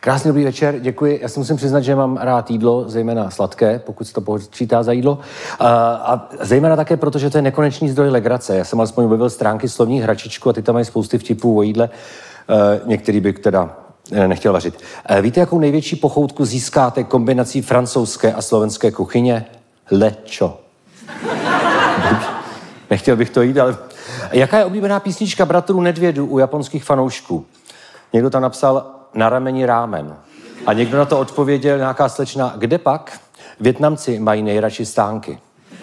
Krásný dobrý večer, děkuji. Já si musím přiznat, že mám rád jídlo, zejména sladké, pokud se to počítá za jídlo. A zejména také proto, že to je nekonečný zdroj legrace. Já jsem alespoň objevil stránky slovních hračičku a ty tam mají spousty vtipů o jídle. Některý bych teda nechtěl vařit. Víte, jakou největší pochoutku získáte kombinací francouzské a slovenské kuchyně? Lečo. Nechtěl bych to jít, ale... Jaká je oblíbená písnička bratrů Nedvědů u japonských fanoušků? Někdo tam napsal Na rameni rámen. A někdo na to odpověděl, nějaká slečna, kde pak? Vietnamci mají nejradši stánky.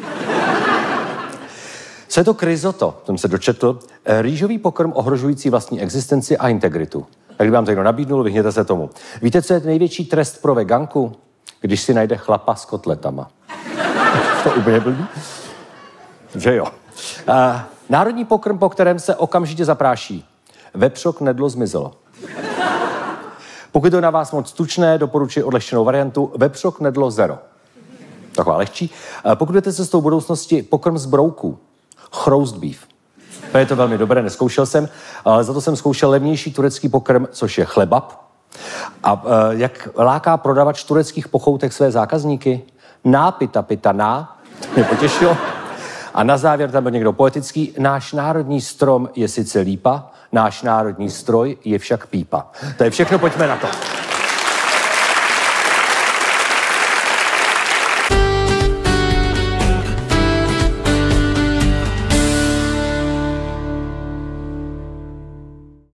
Co je to kryzoto? Jsem se dočetl. Rýžový pokrm ohrožující vlastní existenci a integritu. Tak kdyby vám to někdo nabídnul, vyhněte se tomu. Víte, co je největší trest pro veganku? Když si najde chlapa s kotletama. To úplně blbý? Že jo. Národní pokrm, po kterém se okamžitě zapráší. Vepřok knedlo zmizelo. Pokud to na vás moc tučné, doporučuji odlehčenou variantu vepřok knedlo zero. Taková lehčí. Pokud jdete cestou budoucnosti, pokrm z brouků. Roast beef. To je to velmi dobré, neskoušel jsem, ale za to jsem zkoušel levnější turecký pokrm, což je chlebab. A jak láká prodavač tureckých pochoutek své zákazníky? Pita, to mě potěšilo. A na závěr tam byl někdo poetický. Náš národní strom je sice lípa, náš národní stroj je však pípa. To je všechno, pojďme na to.